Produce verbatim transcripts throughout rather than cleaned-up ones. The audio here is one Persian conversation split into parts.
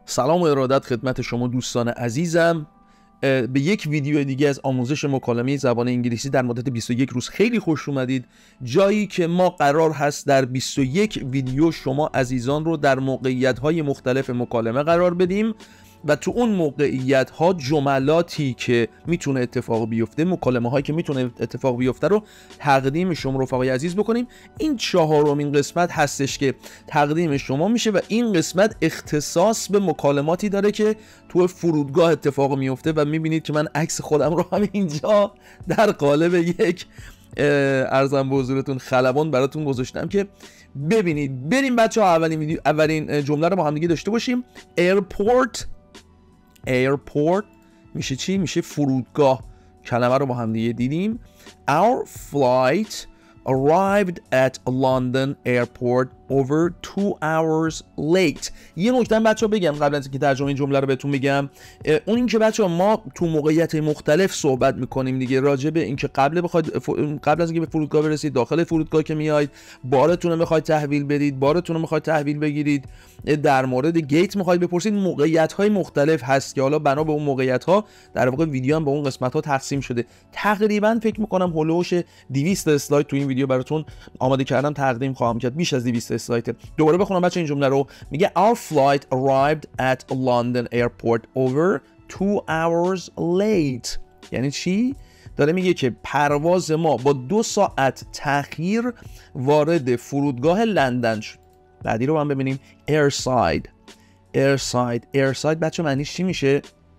سلام و ارادت خدمت شما دوستان عزیزم. به یک ویدیو دیگه از آموزش مکالمه زبان انگلیسی در مدت بیست و یک روز خیلی خوش اومدید. جایی که ما قرار هست در بیست و یک ویدیو شما عزیزان رو در موقعیت‌های مختلف مکالمه قرار بدیم و تو اون موقعیت ها جملاتی که میتونه اتفاق بیفته، مکالمه هایی که میتونه اتفاق بیفته رو تقدیم شما رفقای عزیز بکنیم. این چهارمین قسمت هستش که تقدیم شما میشه و این قسمت اختصاص به مکالماتی داره که تو فرودگاه اتفاق میفته و میبینید که من عکس خودم رو هم اینجا در قالب یک ارزم به حضورتون خلبان براتون گذاشتم که ببینید. بریم بچه ها اولین ویدیو اولین جمله رو با هم دیگه داشته باشیم. Airport Airport میشه چی؟ میشه فرودگاه. کلمه رو با هم دیگه دیدیم. Our flight arrived at London airport over two hours late. یه نکته بچه‌ها بگم قبل از اینکه ترجمه این جمله رو بهتون بگم، اون اینکه بچه‌ها ما تو موقعیت مختلف صحبت می‌کنیم دیگه، راجع به اینکه قبل بخواید قبل از اینکه به فرودگاه برسید، داخل فرودگاه که میاید، بارتون رو می‌خواید تحویل بدید، بارتون رو می‌خواید تحویل بگیرید، در مورد گیت می‌خواید بپرسید، موقعیت‌های مختلف هست که حالا بنا به اون موقعیت‌ها در واقع ویدیو هم به اون قسمت‌ها تقسیم شده. تقریبا فکر می‌کنم هولوش دویست اسلاید تو این ویدیو براتون آماده کردم، تقدیم خواهم کرد. بیش از دویست اسلاید. دوباره بخونم بچه این جمله رو. میگه Our flight arrived at London airport over two hours late. یعنی چی؟ داره میگه که پرواز ما با دو ساعت تأخیر وارد فرودگاه لندن شد. بعدی رو هم ببینیم. Airside Airside Airside بچه معنیش چی میشه؟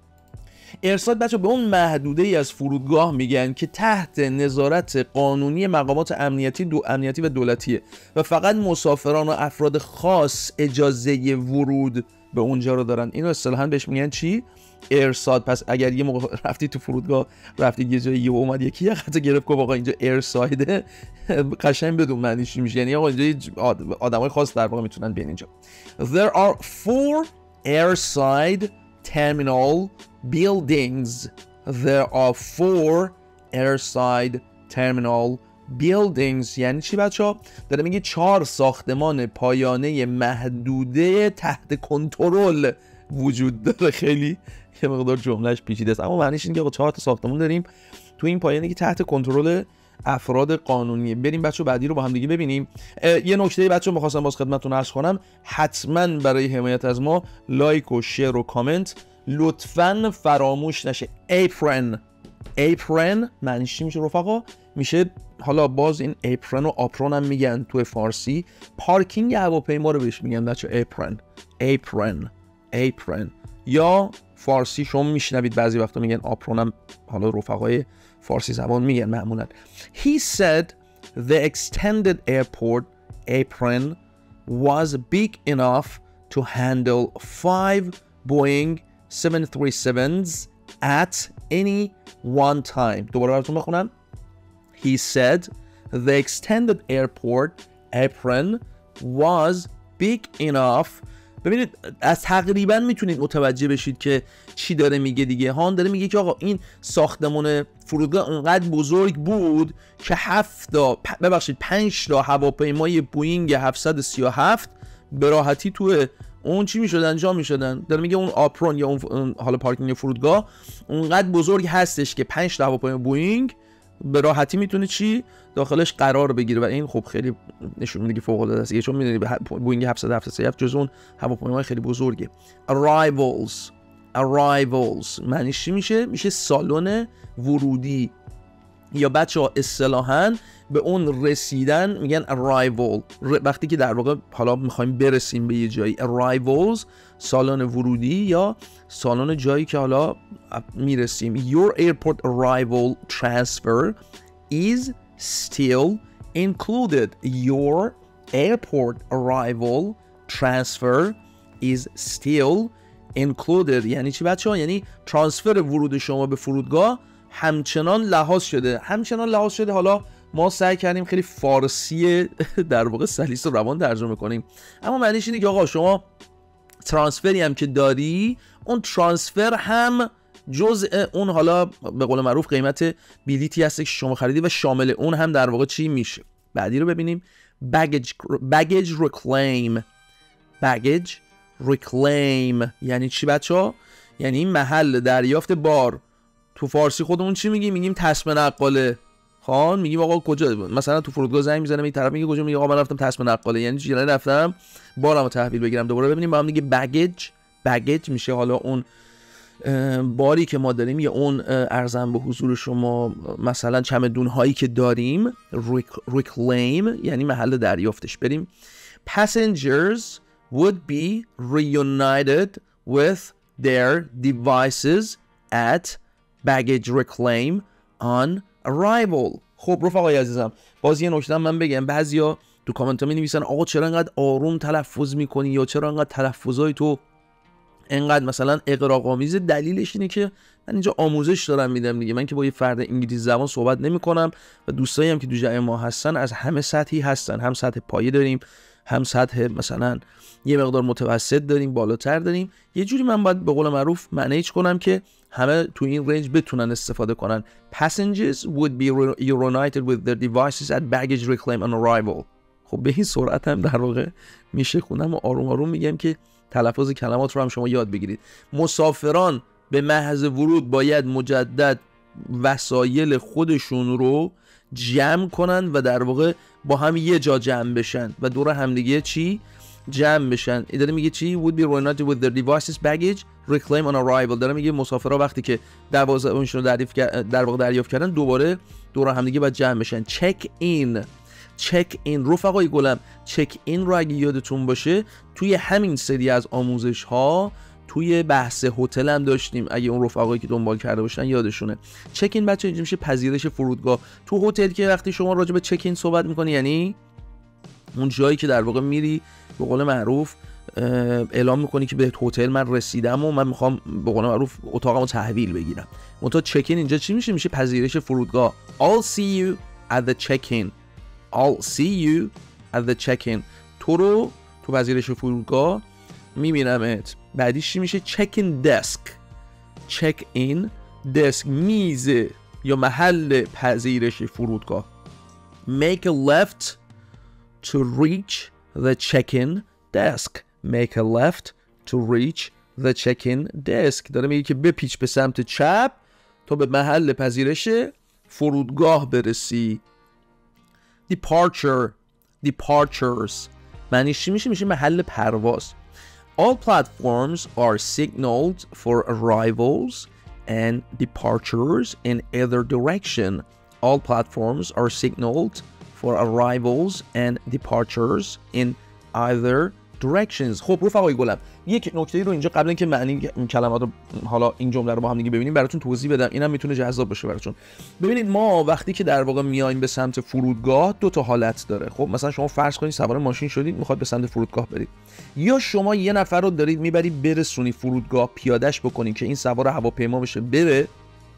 ارساد بچه به اون محدوده ای از فرودگاه میگن که تحت نظارت قانونی مقامات امنیتی دو امنیتی و دولتیه و فقط مسافران و افراد خاص اجازه ورود به اونجا رو دارن. اینو اصطلاحاً بهش میگن چی؟ ارساد. پس اگر یه موقع رفتی تو فرودگاه، رفتی یه جایی یه اومد یکی یه خط گرفت گفت آقا اینجا ارسایده، قشنگ بدون معنیش چی میشه. یعنی آقا اینجا آدمای خاص در واقع میتونن بیان اینجا. There are four airside terminal buildings. There are four airside terminal buildings. یعنی چی بچه ها؟ داره میگه چهار ساختمان پایانه محدوده تحت کنترل وجود داره. خیلی یه مقدار جملهش پیچیده است اما معنیش اینه که چهار تا ساختمان داریم تو این پایانه که تحت کنترل افراد قانونیه. بریم بچه بعدی رو با هم دیگه ببینیم. یه نکته بچه می‌خواستم باز خدمتتون عرض کنم، حتما برای حمایت از ما لایک و شیر و کامنت لطفاً فراموش نشه. apron apron معنیش چی میشه رفقا؟ میشه، حالا باز این apron و آپرون هم میگن تو فارسی، پارکینگ هواپیما رو بهش میگن بچه apron apron apron یا فارسی شما میشنوید بعضی وقتا میگن آپرون هم، حالا رفقای فارسی زبان میگن معمولا. He said the extended airport apron was big enough to handle five Boeing seven thirty-sevens at any one time. دوباره براتون بخونم. He said the extended airport apron was big enough. ببینید از تقریبا میتونید متوجه بشید که چی داره میگه دیگه. هان داره میگه که آقا این ساختمان فرودگاه انقدر بزرگ بود که هفت تا ببخشید پنج تا هواپیمای بوینگ هفتصد و سی و هفت به راحتی تو اون چی میشدن انجام میشدن. داره میگه اون آپرون یا اون حالا پارکینگ فرودگاه اونقدر بزرگ هستش که پنج تا هواپیمای بوینگ به راحتی میتونه چی داخلش قرار بگیره و این خب خیلی نشون میده که فوق العاده است، چون میدونید بوینگ هفتصد و هفتاد و هفت جزو اون هواپیماهای خیلی بزرگه. arrivals arrivals معنیش چی میشه؟ میشه سالن ورودی یا بچه‌ها اصطلاحاً به اون رسیدن میگن arrival. وقتی که در واقع حالا میخوایم برسیم به یه جایی، arrivals سالن ورودی یا سالن جایی که حالا میرسیم. Your airport arrival transfer is still included. Your airport arrival transfer is still included. یعنی چی بچه‌ها؟ یعنی ترانسفر ورود شما به فرودگاه همچنان لحاظ شده. همچنان لحاظ شده. حالا ما سعی کردیم خیلی فارسی در واقع سلیس و روان ترجمه کنیم، اما معنیش اینه که آقا شما ترانسفری هم که داری، اون ترانسفر هم جزء اون حالا به قول معروف قیمت بلیتی هست که شما خریدی و شامل اون هم در واقع چی میشه. بعدی رو ببینیم. baggage baggage reclaim baggage reclaim یعنی چی بچه‌ها؟ یعنی محل دریافت بار. تو فارسی خودمون چی میگیم؟ میگیم تسمه نقاله. خان میگیم آقا کجا؟ مثلا تو فرودگاه زنگ میزنه این طرف میگه کجا؟ میگه آقا من رفتم تسمه نقاله. یعنی چی؟ یعنی رفتم بارمو تحویل بگیرم. دوباره ببینیم با هم دیگه baggage. baggage میشه حالا اون باری که ما داریم یا اون ارزم به حضور شما مثلا چمدون هایی که داریم. reclaim یعنی محل دریافتش. بریم. Passengers would be reunited with their devices at baggage reclaim on arrival. خب رفقای عزیزم باز یه نکته من بگم، بعضیا تو کامنت ها می نویسن آقا چرا انقدر آروم تلفظ میکنی یا چرا انقدر تلفظای تو انقدر مثلا اغراق‌آمیز. دلیلش اینه که من اینجا آموزش دارم میدم دیگه. من که با یه فرد انگلیسی زبان صحبت نمیکنم و دوستایی هم که تو جمع ما هستن از همه سطحی هستن. هم سطح پایه داریم، هم سطح مثلا یه مقدار متوسط داریم، بالاتر داریم. یه جوری من باید به قول معروف منیج کنم که همه تو این رنج بتونن استفاده کنن. Passengers would be reunited with their devices at baggage reclaim on arrival. خب به این سرعت هم در واقع میشه خونم و آروم آروم میگم که تلفظ کلمات رو هم شما یاد بگیرید. مسافران به محض ورود باید مجدد وسایل خودشون رو جمع کنن و در واقع با هم یه جا جمع بشن و دور همدیگه چی؟ جمع بشن. این داره میگه چی؟ would be reunited with their devices baggage reclaim on arrival. داره میگه مسافرها وقتی که دوازدهمشون رو در واقع دریافت کردن دوباره دور همدیگه باید جمع بشن. check in. check in رفقای گلم، check in رو اگه یادتون باشه توی همین سری از آموزش ها توی بحث هتل هم داشتیم، اگه اون رفقایی که دنبال کرده باشن یادشونه. check in بچه اینجا میشه پذیرش فرودگاه. تو هتل که وقتی شما راجع به check in صحبت میکنی یعنی اون جایی که در واقع میری به قول معروف اعلام میکنی که به هتل من رسیدم و من میخوام به قول معروف اتاقمو تحویل بگیرم. منتها check in اینجا چی میشه؟ میشه پذیرش فرودگاه. I'll see you at the check-in. I'll see you at the check-in. تو رو تو پذیرش فرودگاه میبینمت. بعدیش چی میشه؟ check-in desk. check-in desk میز یا محل پذیرش فرودگاه. make a left to reach the check-in desk. make a left to reach the check-in desk. داره میگه که بپیچ به سمت چپ تا به محل پذیرش فرودگاه برسی. departure. departures معنیش چی میشه؟ میشه محل پرواز. all platforms are signaled for arrivals and departures in either direction. all platforms are signaled for arrivals and departures in either directions. خب رفقای گلم یک نکته رو اینجا قبل اینکه معنی این کلمات رو حالا این جمله رو با هم دیگه ببینیم براتون توضیح بدم، اینم میتونه جذاب باشه براتون. ببینید ما وقتی که در واقع میایم به سمت فرودگاه دو تا حالت داره. خب مثلا شما فرض کنید سوار ماشین شدید میخواد به سمت فرودگاه برید، یا شما یه نفر رو دارید میبرید برسونی فرودگاه پیادهش بکنید که این سوار هواپیما بشه بره،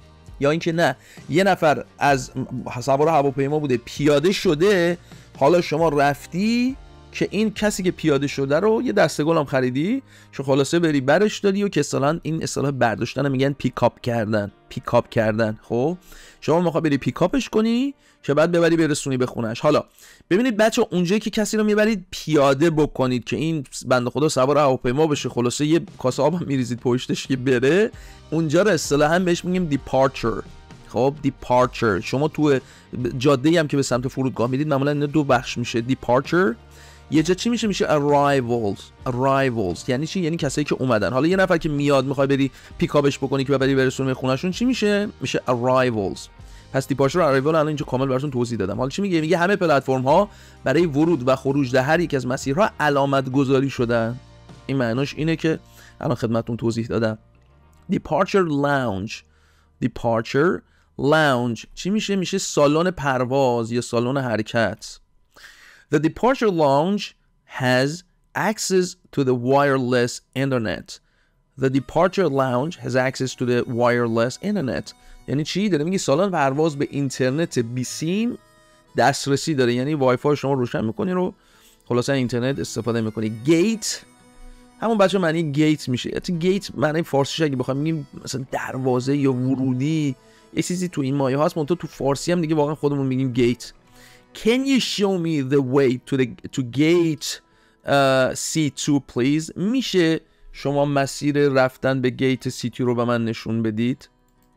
یا اینکه نه یه نفر از سوار هواپیما بوده پیاده شده، حالا شما رفتی که این کسی که پیاده شده رو یه دسته گل هم خریدی شو خلاصه بری برش دادی و که اصطلاحاً این اصطلاح برداشتن میگن پیکاپ کردن. پیکاپ کردن. خب شما میخوای بری پیکاپش کنی که بعد ببری برسونی به خونش. حالا ببینید بچه اونجایی که کسی رو میبرید پیاده بکنید که این بنده خدا سوار هواپیما بشه، خلاصه یه کاسه آب هم میریزید پشتش که بره، اونجا رو اصطلاحاً بهش میگیم departure. خب departure. شما تو جاده هم که به سمت فرودگاه میرید معمولا اینا دو بخش میشه. departure یه جا چی میشه؟ میشه arrivals. arrivals یعنی چی؟ یعنی کسایی که اومدن. حالا یه نفر که میاد میخوای بری پیکاپش بکنی که ببری برسونی به خونهشون چی میشه؟ میشه arrivals. پس departure و arrival الان اینجا کامل براتون توضیح دادم. حالا چی میگه؟ میگه همه پلتفرم ها برای ورود و خروج در هر یک از مسیرها علامت گذاری شدن. این معناش اینه که الان خدمتتون توضیح دادم. departure lounge. departure lounge چی میشه؟ میشه سالن پرواز یا سالن حرکت. The departure lounge has access to the wireless internet. The departure lounge has access to the wireless internet. یعنی چی؟ داره میگه سالن پرواز به اینترنت بی سیم دسترسی داره، یعنی وای فای شما روشن میکنی رو خلاصا اینترنت استفاده میکنی. گیت همون بچه معنی گیت میشه. یعنی گیت معنی فارسیش اگه بخوایم میگیم مثلا دروازه یا ورودی، یه چیزی تو این مایه هاست، منتها تو فارسی هم دیگه واقعا خودمون میگیم گیت. Can you show me the way to the to gate سی تو please. میشه شما مسیر رفتن به گیت سی تو رو به من نشون بدید؟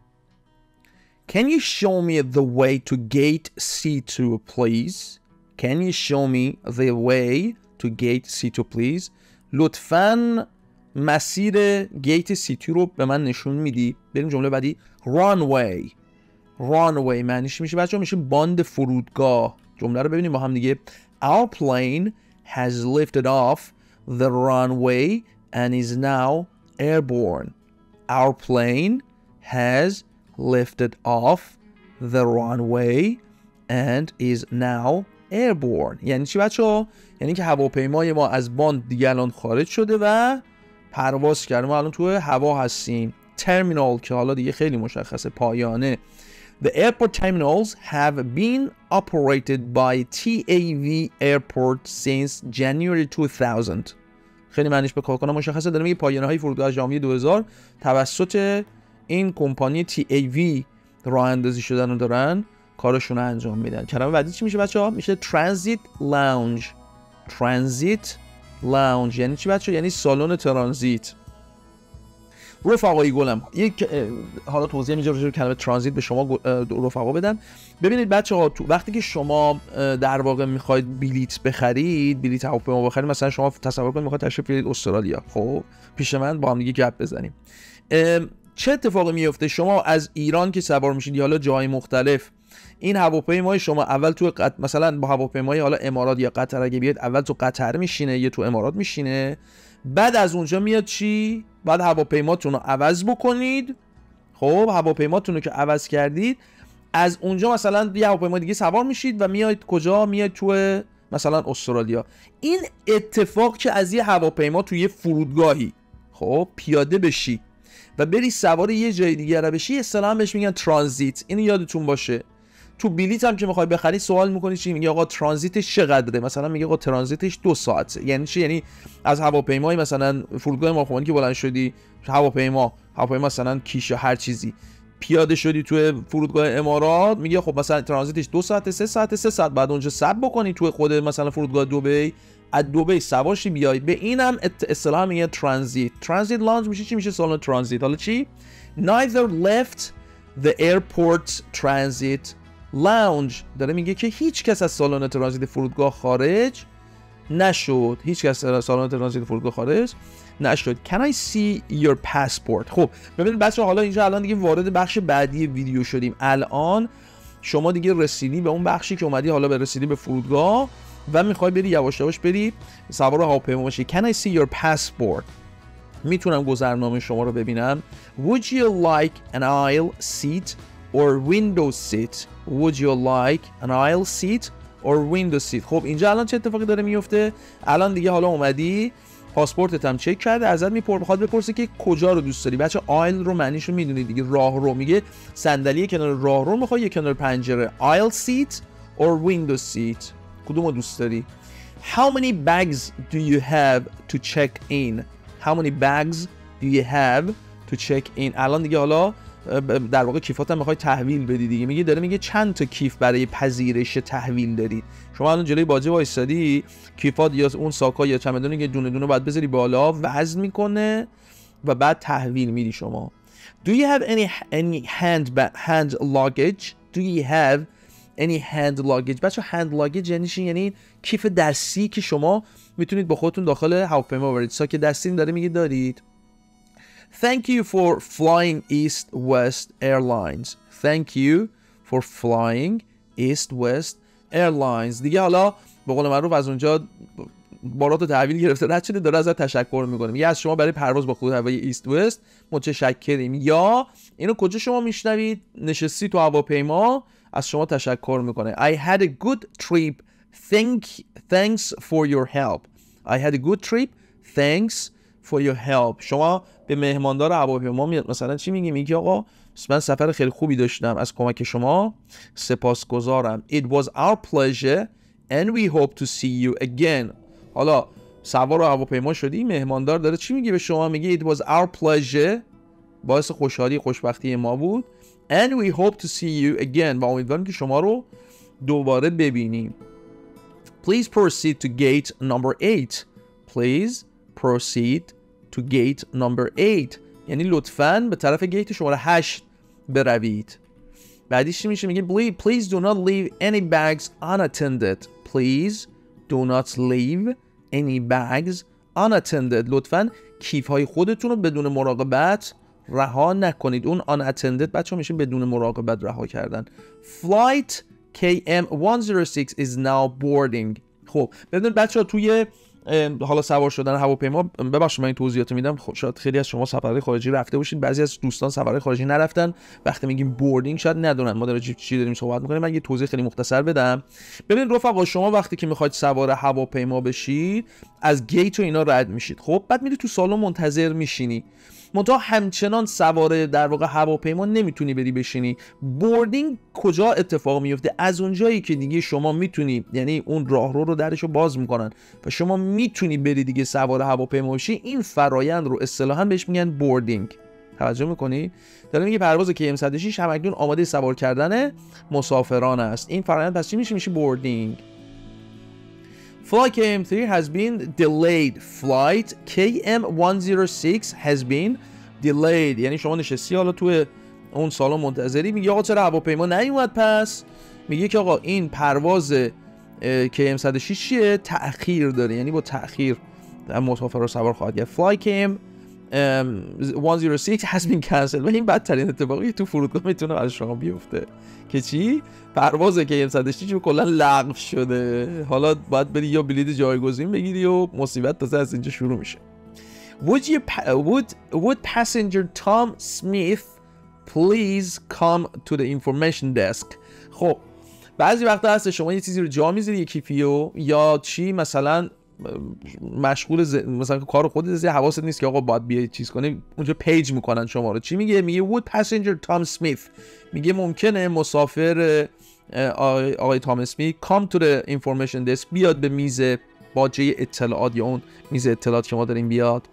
Can you show me the way to gate سی تو please? Can you show me the way to gate سی تو please? لطفاً مسیر گیت سی تو رو به من نشون میدی؟ بریم جمله بعدی. runway. runway معنیش میشه بچه‌ها میشه باند فرودگاه. جمله رو ببینیم با هم دیگه. Our plane has lifted off the runway and is now airborne. Our plane has lifted off the runway and is now airborne. یعنی چی بچه‌ها؟ یعنی که هواپیمای ما از باند دیگه الان خارج شده و پرواز کرده. ما الان توی هوا هستیم. ترمینال که حالا دیگه خیلی مشخصه، پایانه. The airport terminals have been operated by تی ای وی Airport since January two thousand. خیلی معنیش به کارکنان مشخصه. داره میگه پایانه های فرودگاه از ژانویه دو هزار توسط این کمپانی تی ای وی راه اندازی شدن و دارن کارشون رو انجام میدن. کلمه بعدی چی میشه بچه‌ها؟ میشه transit lounge. transit lounge یعنی چی بچه‌ها؟ یعنی سالن ترانزیت. رفقای گلم، یک حالا توضیح اینجا راجع به کلمه ترانزیت به شما رفقا بدم. ببینید بچه‌ها، تو وقتی که شما در واقع میخواید بلیت بخرید، بلیت هواپیما بخرید، مثلا شما تصور کنید میخواید تشریف بیارید استرالیا، خب پیش من با هم دیگه گپ بزنیم. چه اتفاقی میفته؟ شما از ایران که سوار میشید یا حالا جای مختلف، این هواپیمای شما اول تو قط... مثلا با هواپیمای حالا امارات یا قطر اگه بیاد، اول تو قطر میشینه یا تو امارات میشینه، بعد از اونجا میاد چی؟ بعد هواپیماتون رو عوض بکنید. خب هواپیماتون رو که عوض کردید، از اونجا مثلا یه هواپیما دیگه سوار میشید و میاد کجا؟ میاد تو مثلا استرالیا. این اتفاق که از یه هواپیما توی یه فرودگاهی خب پیاده بشی و بری سوار یه جای دیگه را بشی، اصطلاحاً بهش میگن ترانزیت. اینو یادتون باشه. تو بلیط هم که میخوای بخری سوال میکنی چی؟ میگه آقا ترانزیتش چقدره؟ مثلا میگه آقا ترانزیتش دو ساعته. یعنی چی؟ یعنی از هواپیمای مثلا فرودگاه ماخوانی که بلند شدی، هواپیما هواپیما مثلا کیش یا هر چیزی، پیاده شدی تو فرودگاه امارات، میگه خب مثلا ترانزیتش دو ساعته، سه ساعته، سه ساعت بعد اونجا صبر بکنی تو خود مثلا فرودگاه دبی، از دبی سوارشی بیای. به اینم اصطلاحا میگه ترانزیت. ترانزیت لاunج میشه چی؟ میشه سالن ترانزیت. حالا چی؟ Neither left the airport transit lounge. داره میگه که هیچ کس از سالن ترانزیت فرودگاه خارج نشد. هیچ کس از سالن ترانزیت فرودگاه خارج نشد. Can I see your passport؟ خب ببینید بچه‌ها، حالا اینجا الان دیگه وارد بخش بعدی ویدیو شدیم. الان شما دیگه رسیدی به اون بخشی که اومدی، حالا به رسیدی به فرودگاه و میخوای بری یواش یواش بری سوار هواپیما بشی. Can I see your passport؟ میتونم گذرنامه شما رو ببینم. Would you like an aisle seat or window seat? Would you like an aisle seat or window seat؟ خب اینجا الان چه اتفاقی داره میفته؟ الان دیگه حالا اومدی پاسپورتت هم چک کرده، ازت میپرسه، میخواد بپرسه که کجا رو دوست داری. بچه آیل رو معنیش رو میدونید دیگه، راه رو. میگه صندلی کنار راه رو میخوای یا کنار پنجره؟ aisle seat or window seat؟ کدوم رو دوست داری؟ How many bags do you have to check in؟ How many bags do you have to check in؟ الان دیگه حالا در واقع کیفات هم میخوای تحویل بدی دیگه. میگه داره میگه چند تا کیف برای پذیرش تحویل داری. شما الان جلوی باجه وایسادی، کیفات یا اون ساکا یا چمدونی که دونه دونه باید بذاری بالا، وزن میکنه و بعد تحویل میدی شما. Do you have any any hand hand luggage؟ Do you have any hand luggage؟ بچه hand luggage یعنی چی؟ یعنی کیف دستی که شما میتونید با خودتون داخل هواپیما ببرید. ساک دستی داره میگه دارید. Thank you for flying East West Airlines. Thank you for flying East West Airlines. دیگه حالا به قول معروف از اونجا بارات رو تحویل گرفته رد شده، داره ازت تشکر میکنه. میگه از شما برای پرواز با خود هوایی ایست وست متشکریم. یا اینو کجا شما میشنوید؟ نشستی تو هواپیما، از شما تشکر میکنه. I had a good trip. Thank thanks for your help. I had a good trip. Thanks for your help. شما به مهماندار هواپیما میاد مثلا چی میگی؟ میگی آقا من سفر خیلی خوبی داشتم، از کمک شما سپاسگزارم. It was our pleasure and we hope to see you again. حالا سوار هواپیما شدی، مهماندار داره چی میگه به شما؟ میگه It was our pleasure، باعث خوشحالی خوشبختی ما بود. And we hope to see you again، و امیدواریم که شما رو دوباره ببینیم. Please proceed to gate number eight. please proceed to gate number eight. یعنی لطفاً به طرف گیت شماره هشت بروید. بعدیش چی میشه؟ میگه please do not leave any bags unattended. Please do not leave any bags unattended. لطفاً کیف های خودتون رو بدون مراقبت رها نکنید. اون unattended بچه ها میشه بدون مراقبت رها کردن. Flight کی ام صد و شش is now boarding. خب ببینید بچه ها توی حالا سوار شدن هواپیما، ببخشید من این توضیحات میدم، شاید خیلی از شما سفرهای خارجی رفته باشید، بعضی از دوستان سفرهای خارجی نرفتن، وقتی میگیم بوردینگ شاید ندونن ما داریم چی داریم صحبت میکنیم. من یه توضیح خیلی مختصر بدم. ببینید رفقا، شما وقتی که میخواید سوار هواپیما بشید از گیت و اینا رد میشید، خب بعد میری تو سالن منتظر میشینی، منتها همچنان سوار در واقع هواپیما نمیتونی بری بشینی. بوردینگ کجا اتفاق میفته؟ از اونجایی که دیگه شما میتونی، یعنی اون راهرو رو درشو باز میکنن و شما میتونی بری دیگه سوار هواپیما بشی، این فرایند رو اصطلاحاً بهش میگن بوردینگ. توجه میکنی؟ داره میگه پرواز کی ام صد و شش همکنون آماده سوار کردن مسافران است. این فرایند پس چی میشه؟ میشه بوردینگ. Flight کی ام three has been delayed. Flight کی ام صد و شش has been delayed. یعنی شما نشستی حالا توی اون سالن منتظری، میگه آقا چرا هواپیما نیومد؟ پس میگه که آقا این پرواز کی ام صد و شش چیه؟ تأخیر داره، یعنی با تأخیر مسافر رو سوار خواهد کرد. Flight کی ام صد و شش has been cancelled. و این بدترین اتفاقی تو فرودگاه میتونه برای شما بیفته که چی؟ پرواز کی ام صد و شش کلا لغو شده. حالا باید بری یا بلیط جایگزین بگیری و مصیبت تازه از اینجا شروع میشه. Would you would would passenger Tom Smith please come to the information desk. خب بعضی وقتا هست شما یه چیزی رو جا میذاری، یه کیفیو یا چی، مثلا مشغول ز... مثلا کار خودت هستی، حواست نیست که آقا باید بیای چیز کنی، اونجا پیج میکنن شما رو. چی میگه؟ میگه would passenger Tom Smith، میگه ممکنه مسافر آقای, آقای تام اسمیت come to the information desk، بیاد به میز باجه اطلاعات یا اون میز اطلاعات که ما داریم بیاد.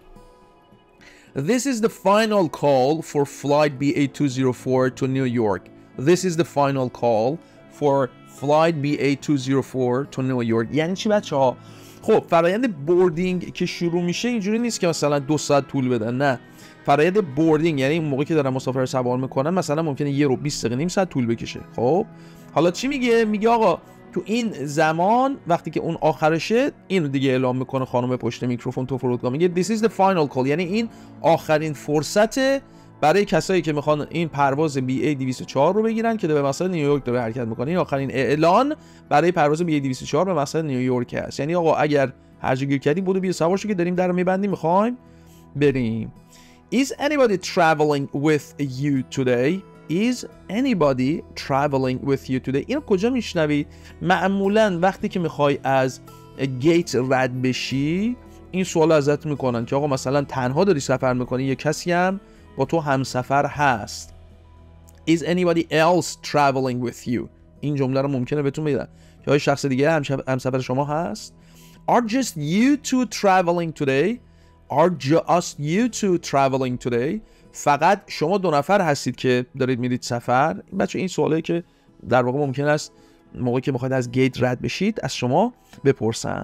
This is the final call for flight بی ای two oh four to New York. This is the final call for flight بی ای two oh four to New York. یعنی چی بچه ها؟ خب فرایند بوردینگ که شروع میشه اینجوری نیست که مثلا دو ساعت طول بدن، نه. فرایند بوردینگ یعنی اون موقعی که دارن مسافر سوار میکنن مثلا ممکنه یه رو بیست دقیقه نیم ساعت طول بکشه. خب حالا چی میگه؟ میگه آقا تو این زمان وقتی که اون آخرشه اینو دیگه اعلام میکنه خانم پشت میکروفون تو فرودگاه، میگه this is the final call، یعنی این آخرین فرصته برای کسایی که میخوان این پرواز بی ای دویست و چهار رو بگیرن که به مسافت نیویورک داره حرکت میکنه. این آخرین اعلان برای پرواز بی ای دویست و چهار به مسافت نیویورک است. یعنی آقا اگر هر جا گیر کردی بودو بیا سوار شو که داریم در رو میبندیم میخوایم بریم. Is anybody traveling with you today? Is anybody traveling with you today? اینو کجا میشنوید؟ معمولا وقتی که میخوای از گیت رد بشی این سوال ازت میکنن که آقا مثلا تنها داری سفر میکنی یا کسی هم با تو همسفر هست. Is anybody else traveling with you? این جمله رو ممکنه بهتون بگن که آیا شخص دیگه همسفر شما هست. Are just you two traveling today? Are just you two traveling today? فقط شما دو نفر هستید که دارید میرید سفر؟ بچه این سواله که در واقع ممکن است موقعی که میخواید از گیت رد بشید از شما بپرسن.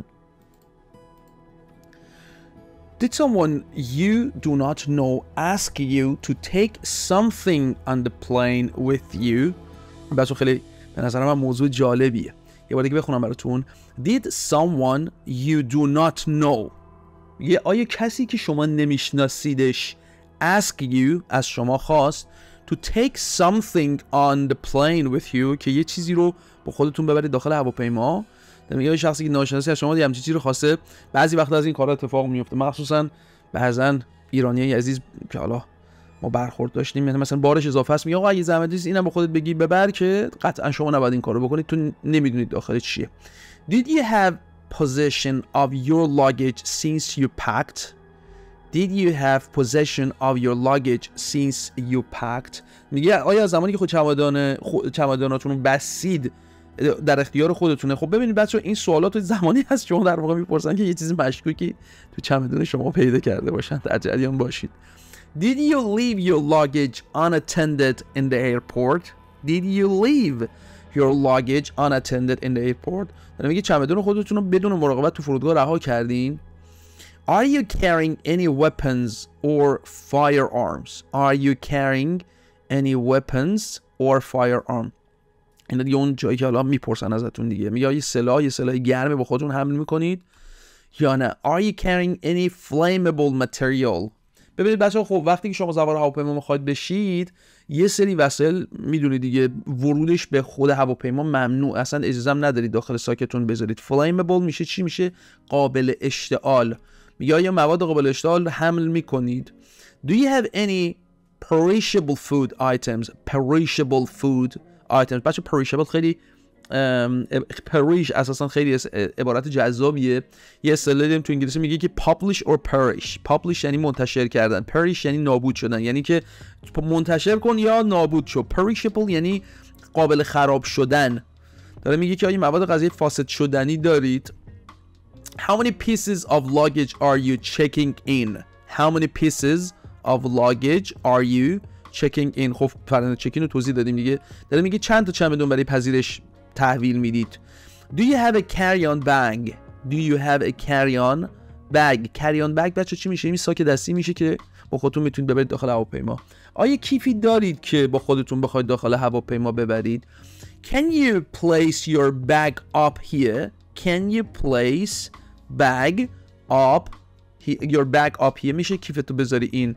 Did someone you do not know ask you to take something on the plane with you? بچه خیلی به نظر من موضوع جالبیه. یه بار دیگه بخونم براتون. Did someone you do not know، یه آیا کسی که شما نمیشناسیدش ask you از شما خواست to take something on the plane with you که یه چیزی رو با خودتون ببرید داخل هواپیما؟ یه شخصی که ناشناسی از شما یه همچین چیزی رو خواسته. بعضی وقتا از این کارا اتفاق میفته، مخصوصا بعضن ایرانیای عزیز که حالا ما برخورد داشتیم، یعنی مثلا بارش اضافه است، میگه آقا اگه زحمت نیست اینم با خودت بگی ببر، که قطعا شما نباید این کارو بکنید، تو نمیدونید داخل چیه. Did you have possession of your luggage since you packed? Did you have possession of your luggage since you packed? میگه آیا زمانی که خود چمدان خود چمداناتون رو بسید در اختیار خودتونه؟ خب ببینید بچه‌ها این سوالات زمانی هست شما در واقع میپرسن که یه چیزی مشکوکی تو چمدان شما پیدا کرده باشن، در جریان باشید. Did you leave your luggage unattended in the airport? Did you leave your luggage unattended in the airport? میگه چمدان خودتون رو بدون مراقبت تو فرودگاه رها کردین؟ Are you carrying any weapons or firearms? Are you carrying any weapons or firearm؟ این دیگه اون جایی که حالا میپرسن ازتون دیگه، میگه یه سلاح یه سلاح گرمه با خودتون حمل میکنید یا نه. Are you carrying any flammable material؟ ببینید بچه‌ها، خب وقتی که شما سوار هواپیما میخواید بشید یه سری وسایل میدونید دیگه ورودش به خود هواپیما ممنوع، اصلا اجازه هم ندارید داخل ساکتون بذارید. flammable میشه چی؟ میشه قابل اشتعال. میگه یا مواد قابل اشتعال حمل میکنید. Do you have any perishable food items؟ perishable food items. بچه perishable خیلی perish اساسا خیلی عبارت جذابیه. یه اصطلاحی داریم تو انگلیسی میگه که publish or perish. publish یعنی منتشر کردن، perish یعنی نابود شدن، یعنی که منتشر کن یا نابود شو. perishable یعنی قابل خراب شدن. داره میگه که آیا مواد غذایی فاسد شدنی دارید. How many pieces of luggage are you checking in؟ How many pieces of luggage are you checking in؟ خب فرآیند چکین رو توضیح دادیم دیگه. داره میگه چند تا چمدون برای پذیرش تحویل میدید. Do you have a carry-on bag؟ Do you have a carry-on bag؟ carry-on bag بچه چی میشه؟ این ساک دستی میشه که با خودتون میتونید ببرید داخل هواپیما. آیا کیفی دارید که با خودتون بخواید داخل هواپیما ببرید؟ Can you place your bag up here؟ Can you place bag up your bag up here؟ میشه کیفتو بذاری این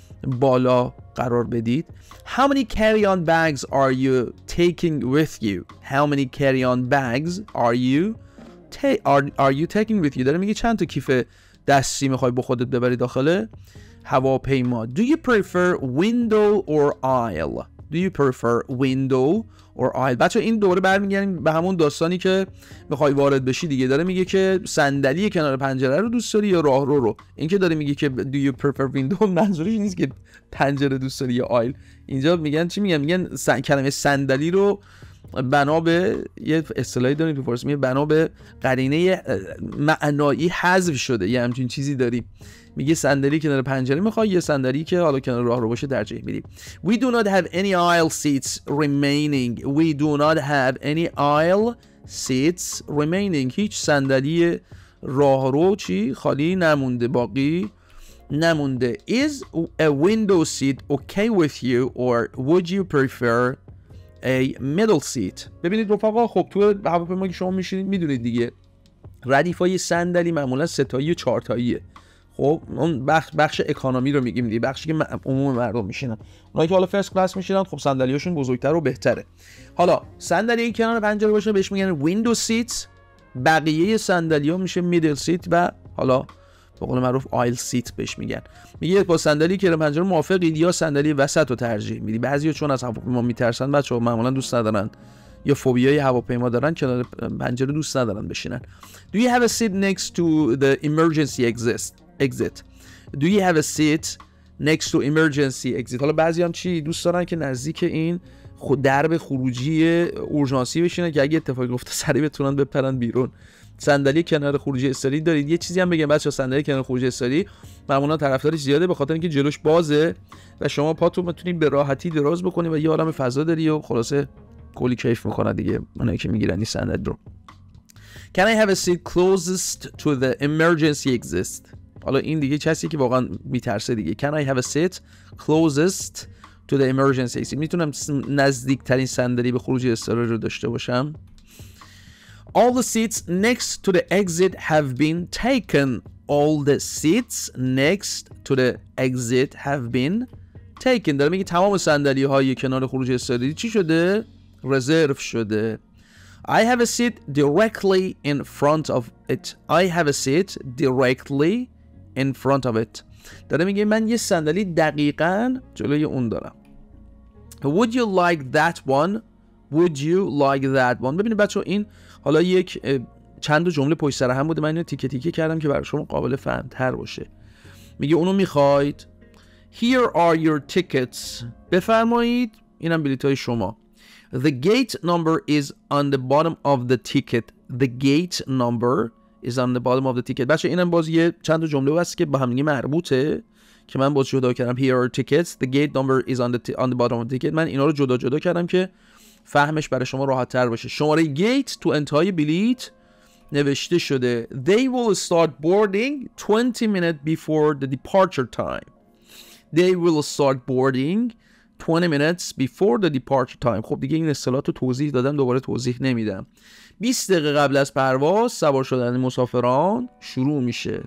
بالا قرار بدید. How many carry-on bags are you taking with you؟ How many carry-on bags are you ta- are, are you taking with you؟ داره میگه چند تا کیف دستی میخوای با خودت ببری داخل هواپیما. Do you prefer window or aisle؟ Do you prefer window or aisle؟ بچه این دوره برمیگردیم به همون داستانی که میخوای وارد بشی دیگه. داره میگه که صندلی کنار پنجره رو دوست داری یا راهرو رو. این که داره میگه که do you prefer window منظورش نیست که پنجره دوست داری یا آیل. اینجا میگن چی میگن؟ میگن سن... کلمه صندلی رو بنا به یه اصطلاحی داریم تو فارسی میگه بنا به قرینه معنایی حذف شده، یه همچین چیزی داریم. میگه صندلی کنار پنجره میخوای یا صندلی که حالا کنار راهرو باشه ترجیح میدی. We do not have any aisle seats remaining. We do not have any aisle seats remaining. هیچ صندلی راهرو چی خالی نمونده، باقی نمونده. Is a window seat okay with you or would you prefer a middle seat؟ ببینید رفقا، خب تو هواپیما که شما میشینید میدونید دیگه ردیفای صندلی معمولا سه تایی و چهار تاییه. خب اون بخش بخش اکانومی رو میگیم دیگه، بخشی که عموم مردم میشینن. اونایی که حالا فرست کلاس میشینن خب صندلیاشون بزرگتر و بهتره. حالا صندلی کنار پنجره باشه بهش میگن ویندو سیت، بقیه صندلی‌ها میشه میدل سیت و حالا به قول معروف آیل سیت بهش میگن. میگه با صندلی کنار پنجره موافقید یا صندلی وسط رو ترجیح میدی؟ بعضیا چون از هواپیما میترسن بچه‌ها معمولا دوست ندارن یا فوبیای هواپیما دارن کنار پنجره دوست ندارن بشینن. Do you have a seat next to the emergency exit؟ exit. Do you have a seat next to emergency exit؟ حالا بعضی هم چی دوست دارن که نزدیک این خود درب خروجی اورژانسی بشینن که اگه اتفاقی افتاد سریع بتونن بپرن بیرون. صندلی کنار خروجی استری دارید؟ یه چیزی هم بگم بچه‌ها، صندلی کنار خروجی استری معمولا طرفدارش زیاده به خاطر اینکه جلوش بازه و شما پاتون میتونید به راحتی دراز بکنید و یه عالم فضا داری و خلاصه کلی کیف میکنن دیگه اونایی که میگیرن این صندلی رو. Can I have a seat closest to the emergency exit؟ حالا این دیگه کسی که واقعا میترسه دیگه. Can I have a seat closest to the emergency exit؟ میتونم نزدیک ترین صندلی به خروجی اضطراری رو داشته باشم. All the seats next to the exit have been taken. All the seats next to the exit have been taken. داره میگه تمام صندلی های کنار خروجی اضطراری چی شده؟ رزرو شده. I have a seat directly in front of it. I have a seat directly in front of it. داره میگه من یه صندلی دقیقاً جلوی اون دارم. Would you like that one؟ Would you like that one؟ ببینید بچه این حالا یک چند جمله پشت سر هم بوده، من اینو تیکه تیکه کردم که برای شما قابل فهم تر باشه. میگه اونو میخواید؟ Here are your tickets. بفرمایید اینم بلیطای شما. The gate number is on the bottom of the ticket. The gate number is on the bottom of the ticket. بچه اینم باز یه چند تا جمله هست که با هم دیگه مربوطه که من باز جدا کردم. Here are tickets. The gate number is on the on the bottom of the ticket. من اینا رو جدا جدا کردم که فهمش برای شما راحت تر باشه. شماره گیت تو انتهای بلیت نوشته شده they will start boarding twenty minutes before the departure time. They will start boarding twenty minutes before the departure time. خب دیگه این اصطلاحات رو توضیح دادم، دوباره توضیح نمیدم. بیست دقیقه قبل از پرواز سوار شدن مسافران شروع میشه.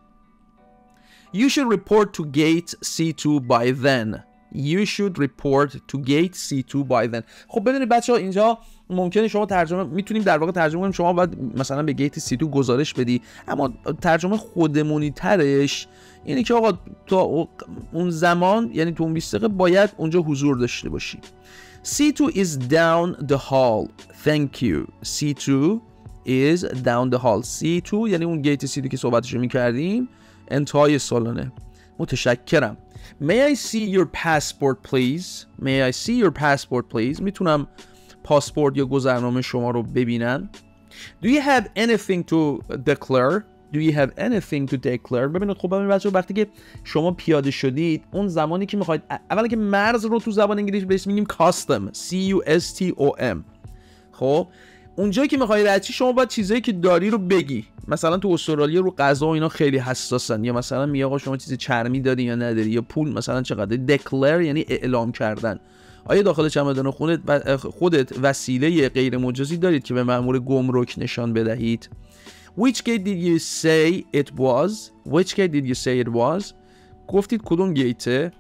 You should report to gate سی تو by then. You should report to gate سی تو by then. خب ببینید بچه‌ها اینجا ممکنه شما ترجمه میتونیم در واقع ترجمه کنیم شما باید مثلا به گیت سی تو گزارش بدی، اما ترجمه خودمونی ترش اینه که آقا تا اون زمان یعنی تو اون بیست دقیقه باید اونجا حضور داشته باشی. سی تو is down the hall. Thank you. سی تو is down the hall. سی تو یعنی اون گیت سی تو که صحبتشو میکردیم انتهای سالنه. متشکرم. May I see your passport please? May I see your passport please? میتونم پاسپورت یا گذرنامه شما رو ببینم. Do you have anything to declare? Do you have anything to declare? ببینید خب ببینید بچه‌ها وقتی که شما پیاده شدید اون زمانی که میخواید اولا که مرز رو تو زبان انگلیسی بهش میگیم custom C U S T O M. خب اونجایی که میخوای رد چی شما باید چیزایی که داری رو بگی. مثلا تو استرالیا رو غذا و اینا خیلی حساسن، یا مثلا میگه آقا شما چیز چرمی داری یا نداری، یا پول مثلا چقدر. declare یعنی اعلام کردن. آیا داخل چمدان خودت خودت وسیله غیر مجازی دارید که به مأمور گمرک نشان بدهید؟ Which gate did you say it was? Which gate did you say it was? گفتید کدوم گیته؟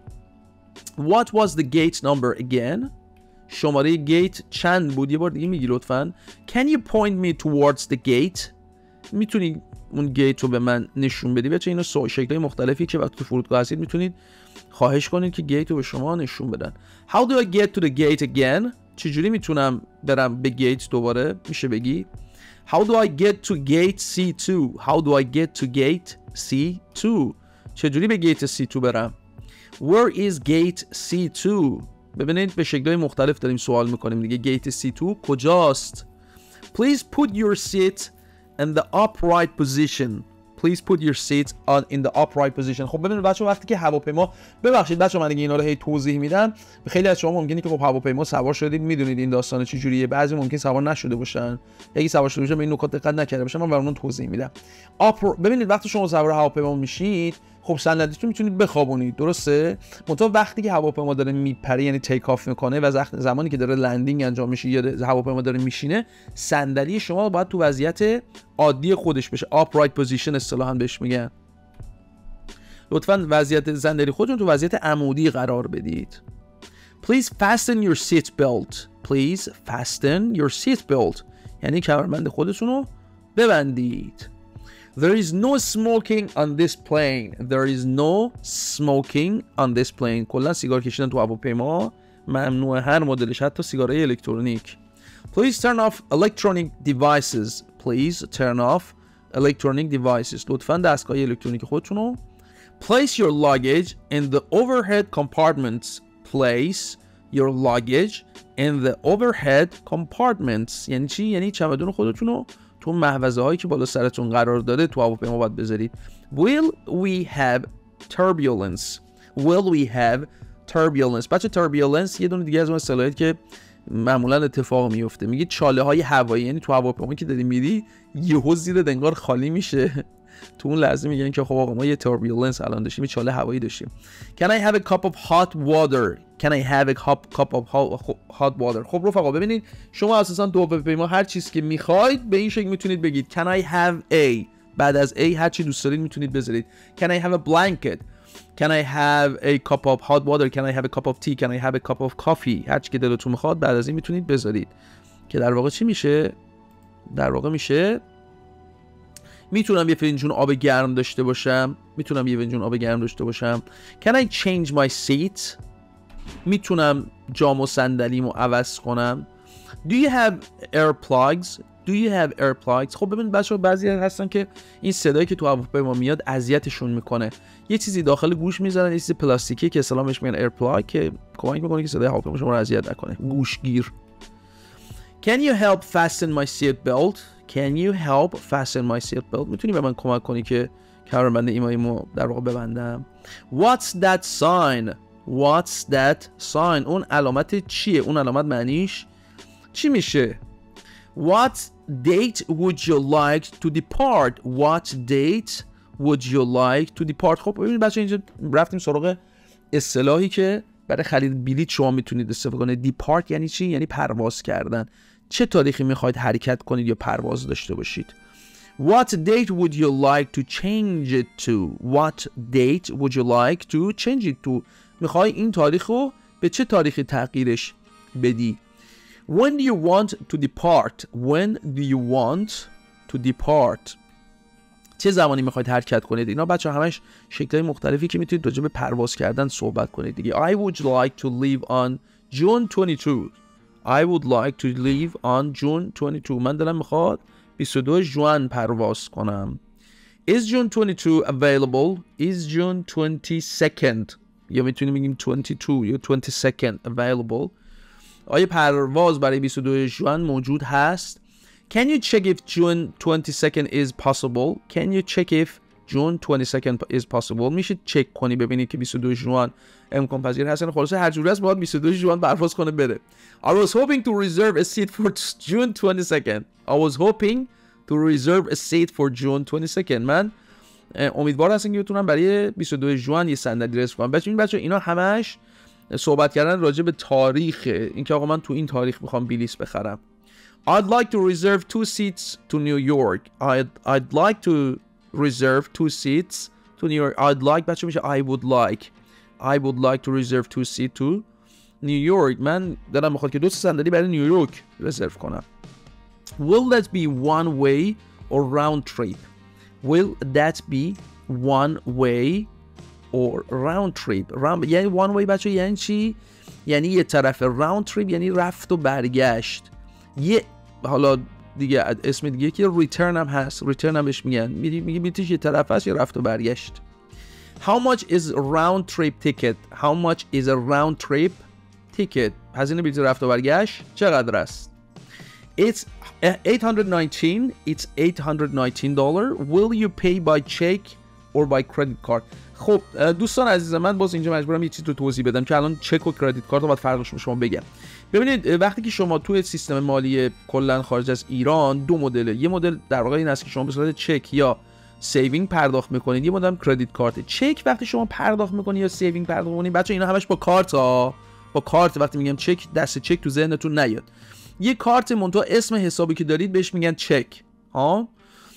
What was the gate number again? شماره گیت چند بود؟ یه بار دیگه میگی لطفاً. Can you point me towards the gate? میتونی اون گیت رو به من نشون بدی؟ بچه اینا سو شکل‌های مختلفی که وقتی تو فرودگاه هستید میتونید خواهش کنید که گیت رو به شما نشون بدن. How do I get to the gate again? چجوری میتونم برم به گیت دوباره؟ میشه بگی How do I get to gate سی تو? How do I get to gate سی تو? چجوری به گیت سی تو برم؟ Where is gate سی تو? ببینید به شکل‌های مختلف داریم سوال میکنیم دیگه. گیت سی تو کجاست؟ Please put your seat in the upright position. Please put your seat on in the upright position. خب ببینید بچه‌ها وقتی که هواپیما ببخشید بچه‌ها من دیگه اینا رو هی توضیح میدم، خیلی از شما ممکنه که خب هواپیما سوار شدید میدونید این داستان چه جوریه، بعضی ممکن سوار نشده باشن، یکی سوار شده باشه به این نکات دقت نکرده باشن، من براتون توضیح میدم. ببینید وقتی شما سوار هواپیما میشید خب صندلیتون میتونید بخوابونید، درسته؟ منتها وقتی که هواپیما داره میپره یعنی تیک آف میکنه و زمانی که داره لندینگ انجام میشه یا هواپیما داره میشینه، صندلی شما باید تو وضعیت عادی خودش بشه. upright position اصطلاحاً بهش میگن. لطفاً وضعیت صندلی خودتون تو وضعیت عمودی قرار بدید. Please fasten your seat belt. Please fasten your seat belt. یعنی کمربند خودتون رو ببندید. There is no smoking on this plane. There is no smoking on this plane. کلا سیگار کشیدن تو هواپیما ممنوعه، هر مدلش، حتی سیگارهای الکترونیک. Please turn off electronic devices. Please turn off electronic devices. لطفاً دستگاه الکترونیک خودتون رو. Place your luggage in the overhead compartments. Place your luggage in the overhead compartments. یعنی چی؟ یعنی چمدون خودتون رو تو محفظه هایی که بالا سرتون قرار داره تو هواپیما باید بذارید. Will we have turbulence? Will we have turbulence? بچه turbulence یه دونه دیگه از اون اصطلاحاتی که معمولا اتفاق میفته. میگه چاله های هوایی، یعنی تو هواپیما که داری میری یهو زیر انگار خالی میشه، تو اون لحظه میگن که خب آقا ما یه turbulence الان داشتیم، یه چاله هوایی داشتیم. Can I have a cup of hot water? Can I have a cup, cup of hot water? خب رفقا ببینید شما اساسا تو هواپیما هر چیزی که میخواید به این شکل میتونید بگید. Can I have a؟ بعد از a هر چی دوست دارید میتونید بذارید. Can I have a blanket? Can I have a cup of hot water? Can I have a cup of tea? Can I have a cup of coffee? هر چی که دلتون میخواد بعد از این میتونید بذارید. که در واقع چی میشه؟ در واقع میشه میتونم یه فنجون آب گرم داشته باشم. میتونم یه فنجون آب گرم داشته باشم. Can I change my seat? میتونم جام و صندلیمو عوض کنم. Do you have earplugs? Do you have earplugs? خب ببین بچه‌ها بعضی هستن که این صدایی که تو هواپیما میاد اذیتشون میکنه. یه چیزی داخل گوش میذارن، یه چیز پلاستیکی که اصطلاحاً بهش میگن earplug که کمک میکنه که صدای هواپیما شما رو اذیت نکنه. گوشگیر. Can you help fasten my seat belt? Can you help fasten my seat belt? میتونی به من کمک کنی که کمربند ایماییمو در واقع ببندم. What's that sign? What's that sign? اون علامت چیه؟ اون علامت معنیش چی میشه؟ What date would you like to depart? What date would you like to depart؟ خب ببینید بچه اینجا رفتیم سراغ اصطلاحی که برای خرید بلیط شما میتونید استفاده کنید. depart یعنی چی؟ یعنی پرواز کردن. چه تاریخی میخواید حرکت کنید یا پرواز داشته باشید؟ What date would you like to change it to? What date would you like to change it to? میخوای این تاریخ رو به چه تاریخی تغییرش بدی؟ When do you want to depart? When do you want to depart? چه زمانی میخواید حرکت کنید؟ اینا بچه همش شکل‌های مختلفی که میتونید راجع به پرواز کردن صحبت کنید دیگه. I would like to leave on June twenty-second. I would like to leave on June twenty-second. من دلم میخواد بیست و دوم ژوئن پرواز کنم. Is June twenty-second available? Is June twenty-second یا میتونیم بگیم twenty-two یا twenty-second available. آیا پرواز برای بیست و دوم ژوئن موجود هست؟ Can you check if June twenty-second is possible? Can you check if June twenty-second is possible? میشه چک کنی ببینید که بیست و دوم ژوئن امکان پذیر هستن. خلاصه هر جوری است باید بیست و دوم ژوئن پرواز کنه بره. I was hoping to reserve a seat for June twenty-second. I was hoping to reserve a seat for June twenty-second. من امیدوار هستم که بتونم برای بیست و دوم ژوئن یه صندلی رزرو کنم. بچه‌ها بچه‌ها اینا همش صحبت کردن راجع به تاریخ، اینکه آقا من تو این تاریخ میخوام بلیط بخرم. I'd like to reserve two seats to New York. I'd I'd like to reserve two seats to New York. I'd like بچه میشه I would like. I would like to reserve two seats to New York. من دلم میخواد که دو صندلی برای نیویورک رزرو کنم. Will that be one way or round trip? Will that be one way or round trip? round یعنی one way بچه یعنی چی؟ یعنی یه طرف. round trip یعنی رفت و برگشت. یه حالا دیگه اسم دیگه که ریترن هم هست. ریترن هم بهش میگن. میگه میگه بیتیش یه طرف هست یا رفت و برگشت. How much is a round trip ticket? How much is a round trip ticket? هزینه بلیط رفت و برگشت چقدر است؟ It's eight hundred nineteen. It's eight hundred nineteen dollars. Will you pay by check or by credit card? خب دوستان عزیز من باز اینجا مجبورم یه چیز رو توضیح بدم که الان چک و کردیت کارت رو باید فرقش رو شما بگم. ببینید وقتی که شما توی سیستم مالی کلا خارج از ایران دو مدله. یه مدل در واقع این است که شما به صورت چک یا سیوینگ پرداخت میکنید، یه مدل کردیت کارت. چک وقتی شما پرداخت میکنید یا سیوینگ پرداخت میکنید بچا اینا همش با کارت ها. با کارت وقتی میگم چک دست چک تو ذهنتون نیاد. یه کارت منتها اسم حسابی که دارید بهش میگن چک. ها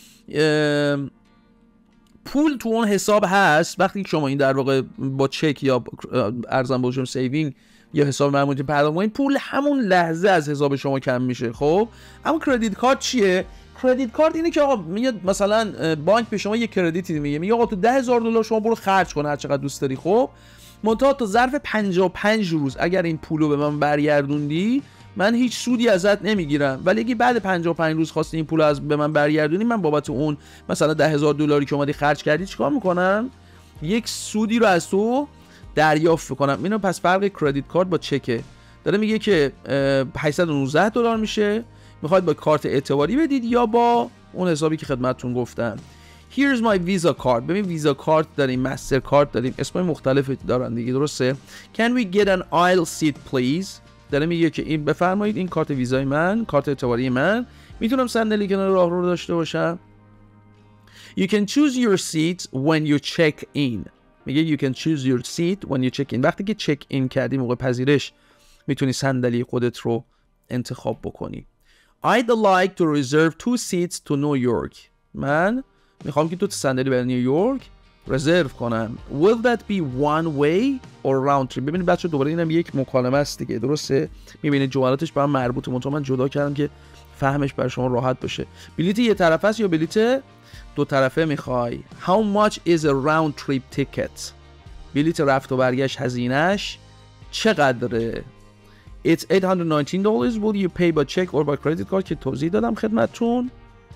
پول تو اون حساب هست. وقتی شما این در واقع با چک یا ارزان بهشون سیوینگ یا حساب معمولی پرداخت کنید پول همون لحظه از حساب شما کم میشه. خب اما کردیت کارت چیه؟ کردیت کارت اینه که آقا میاد مثلا بانک به شما یه کردیتی میگه میگه آقا تو ده هزار دلار شما برو خرج کن هر چقدر دوست داری. خب منتها تا ظرف پنجاه و پنج روز اگر این پولو به من برگردوندی من هیچ سودی ازت نمیگیرم، ولی اگه بعد پنجاه و پنج روز خواستی این پولو از به من برگردونی من بابت اون مثلا ده هزار دلاری که اومدی خرج کردی چیکار میکنم؟ یک سودی رو از تو دریافت کنم. اینو پس فرق کردیت کارت با چکه. داره میگه که هشتصد و نوزده دلار میشه، میخواید با کارت اعتباری بدید یا با اون حسابی که خدمتتون گفتم. Here's my visa card. ببین ویزا کارت داریم، مستر کارت داریم، اسمای مختلفی دارن دیگه، درسته؟ Can we get an aisle seat please؟ داره میگه که این بفرمایید این کارت ویزای من، کارت اعتباری من، میتونم صندلی کنار راه رو داشته باشم. You can choose your seat when you check in. میگه you can choose your seat when you check in. وقتی که چک این کردی موقع پذیرش میتونی صندلی خودت رو انتخاب بکنی. I'd like to reserve two seats to New York. من میخوام که تو صندلی برای نیویورک رزرو کنم. Will that be one way or round trip؟ ببینید بچه دوباره اینم یک مکالمه است دیگه، درسته؟ میبینید جملاتش به هم مربوطه، منتها من جدا کردم که فهمش برای شما راحت باشه. بلیت یه طرفه است یا بلیت دو طرفه میخوای؟ How much is a round trip ticket؟ بلیت رفت و برگشت هزینهش چقدره؟ It's eight hundred nineteen dollars. Will you pay by check or by credit card؟ که توضیح دادم خدمتتون.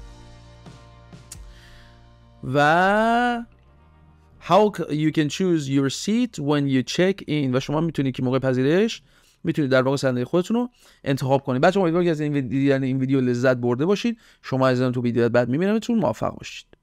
و how you can choose your seat when you check in. و شما میتونید که موقع پذیرش میتونید در واقع صندلی خودتون رو انتخاب کنید. بچه‌ها امیدوارم که از این ویدیو این ویدیو لذت برده باشید. شما عزیزان تو ویدیو بعد میبینمتون. موفق باشید.